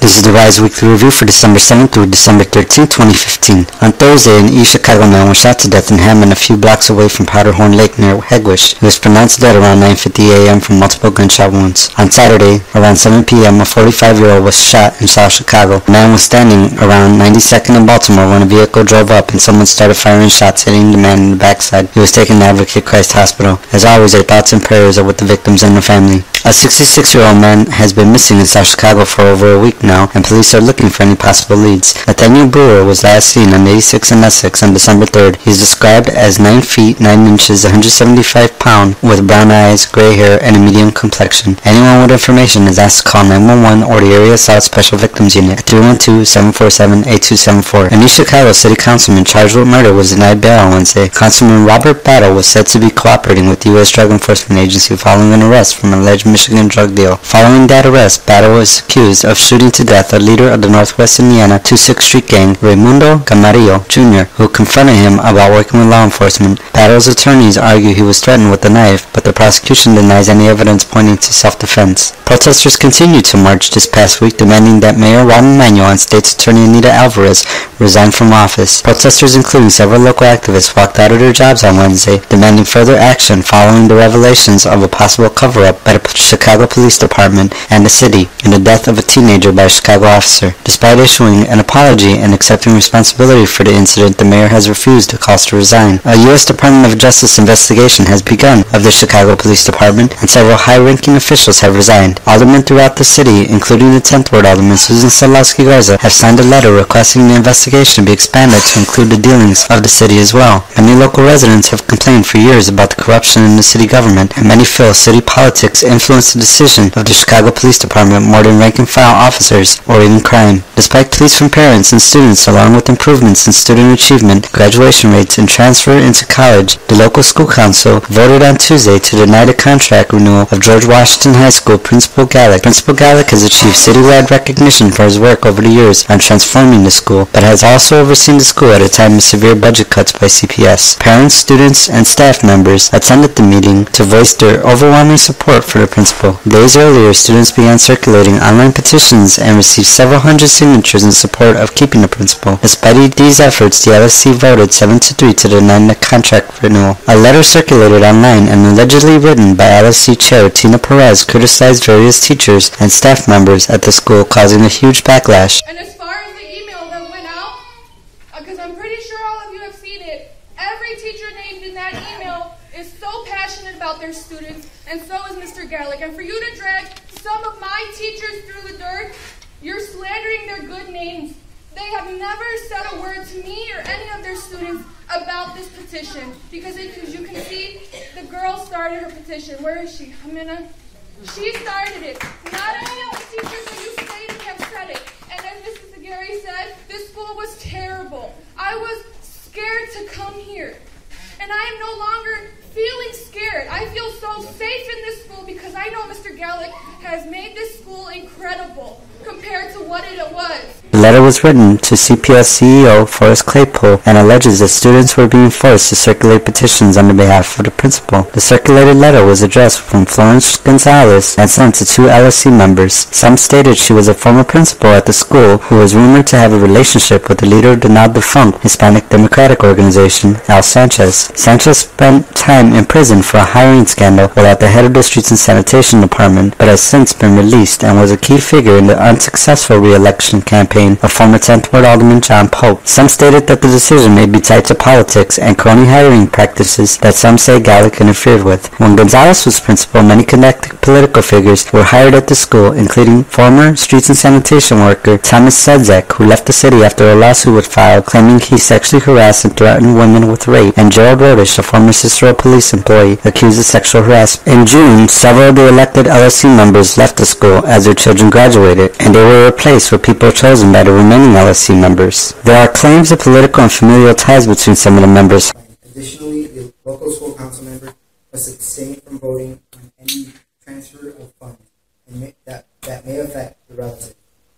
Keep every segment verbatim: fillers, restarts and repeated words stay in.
This is the R I S E Weekly Review for December seventh through December thirteenth, twenty fifteen. On Thursday, an East Chicago man was shot to death in Hammond, a few blocks away from Powderhorn Lake near Hegewisch. He was pronounced dead around nine fifty a m from multiple gunshot wounds. On Saturday, around seven p m, a forty-five-year-old was shot in South Chicago. The man was standing around ninety-second in Baltimore when a vehicle drove up and someone started firing shots, hitting the man in the backside. He was taken to Advocate Christ Hospital. As always, our thoughts and prayers are with the victims and the family. A sixty-six-year-old man has been missing in South Chicago for over a week now, and police are looking for any possible leads. Nathaniel Brewer was last seen on eighty-six and Essex on December third. He is described as nine feet nine inches, one hundred seventy-five pounds, with brown eyes, gray hair, and a medium complexion. Anyone with information is asked to call nine one one or the Area South Special Victims Unit at three one two, seven four seven, eight two seven four. An East Chicago City Councilman charged with murder was denied bail on Wednesday. Councilman Robert Battle was said to be cooperating with the U S Drug Enforcement Agency following an arrest from an alleged Michigan drug deal. Following that arrest, Battle was accused of shooting to death a leader of the Northwest Indiana twenty-sixth Street Gang, Raimundo Camarillo, Junior, who confronted him about working with law enforcement. Battle's attorneys argue he was threatened with a knife, but the prosecution denies any evidence pointing to self-defense. Protesters continued to march this past week, demanding that Mayor Rahm Emanuels and State's Attorney Anita Alvarez resign from office. Protesters, including several local activists, walked out of their jobs on Wednesday, demanding further action following the revelations of a possible cover-up by the Chicago Police Department and the city in the death of a teenager by a Chicago officer. Despite issuing an apology and accepting responsibility for the incident, the mayor has refused the calls to resign. A U S Department of Justice investigation has begun of the Chicago Police Department, and several high-ranking officials have resigned. Aldermen throughout the city, including the tenth Ward Alderwoman Susan Sadlowski Garza, have signed a letter requesting the investigation be expanded to include the dealings of the city as well. Many local residents have complained for years about the corruption in the city government, and many feel city politics influence the decision of the Chicago Police Department more than rank-and-file officers or even crime. Despite pleas from parents and students, along with improvements in student achievement, graduation rates, and transfer into college, the local school council voted on Tuesday to deny the contract renewal of George Washington High School Principal Gallick. Principal Gallick has achieved citywide recognition for his work over the years on transforming the school, but has also overseen the school at a time of severe budget cuts by C P S. Parents, students, and staff members attended the meeting to voice their overwhelming support for the principal. Days earlier, students began circulating online petitions and received several hundred signatures in support of keeping the principal. Despite these efforts, the L S C voted seven to three to deny the contract renewal. A letter circulated online and allegedly written by L S C Chair Tina Perez criticized various teachers and staff members at the school, causing a huge backlash. And as far as the email that went out, because I'm pretty sure all of you have seen it, every teacher named in that email is so passionate about their students, and so is Mister Gallick. And for you to drag some of my teachers through the dirt, you're slandering their good names. They have never said a word to me or any of their students about this petition, because it, as you can see, the girl started her petition. Where is she? Amina? She started it. Not any of the teachers that you stated have said it. And as Missus Aguirre said, this school was terrible. I was scared to come here. And I am no longer feeling scared. I feel so safe in this school because I know Mister Gallick has made this school incredible compared to what it was. The letter was written to C P S C E O Forrest Claypool and alleges that students were being forced to circulate petitions on behalf of the principal. The circulated letter was addressed from Florence Gonzalez and sent to two L S C members. Some stated she was a former principal at the school who was rumored to have a relationship with the leader of the now-defunct Hispanic Democratic Organization, Al Sanchez. Sanchez spent time in prison for a hiring scandal while at the head of the Streets and Sanitation Department, but has since been released and was a key figure in the unsuccessful re-election campaign of former tenth Ward Alderman John Pope. Some stated that the decision may be tied to politics and crony hiring practices that some say Gallick interfered with. When Gonzalez was principal, many connected political figures were hired at the school, including former Streets and Sanitation worker Thomas Sedzak, who left the city after a lawsuit was filed claiming he sexually harassed and threatened women with rape, and Gerald Rodish, a former Cicero police employee, accused of sexual harassment. In June, several of the elected L S C members left the school as their children graduated, and they were replaced with people chosen by the remaining L S C members. There are claims of political and familial ties between some of the members. Additionally, the local school council member must abstain from voting on any transfer of funds and may, that, that may affect the relative.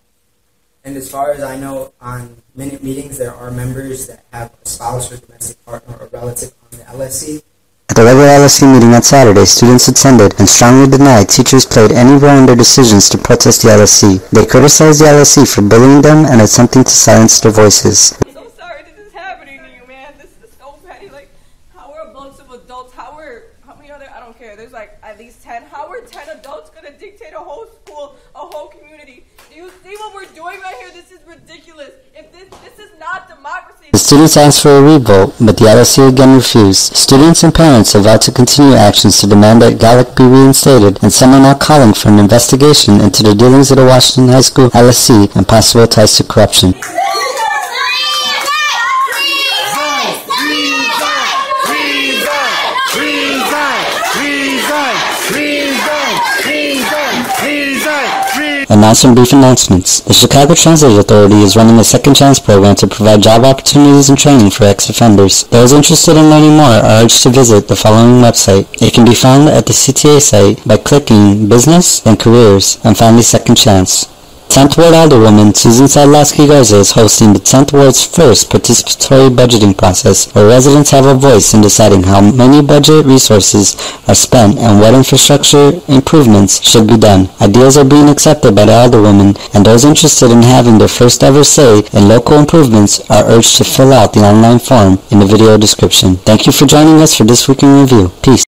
And as far as I know, on minute meetings, there are members that have a spouse or domestic partner or relative on the L S C. At the regular L S E meeting on Saturday, students attended and strongly denied teachers played any role in their decisions to protest the L S E. They criticized the L S E for bullying them and attempting to silence their voices. I'm so sorry this is happening to you, man. This is so petty. Like, how are a bunch of adults, how are, how many other, I don't care, there's like at least ten. How are ten adults going to dictate a whole school, a whole community? Do you see what we're doing right here? This is ridiculous. If this, this is not democracy. The students asked for a revote, but the L S E again refused. Students and parents have vowed to continue actions to demand that Gallic be reinstated, and some are now calling for an investigation into the dealings of the Washington High School L S E and possible ties to corruption. And now some brief announcements. The Chicago Transit Authority is running a Second Chance program to provide job opportunities and training for ex-offenders. Those interested in learning more are urged to visit the following website. It can be found at the C T A site by clicking Business, then Careers, and finally Second Chance. tenth Ward Alderwoman Susan Sadlowski Garza is hosting the tenth Ward's first participatory budgeting process, where residents have a voice in deciding how many budget resources are spent and what infrastructure improvements should be done. Ideas are being accepted by the Alderwoman, and those interested in having their first ever say in local improvements are urged to fill out the online form in the video description. Thank you for joining us for This Week in Review. Peace.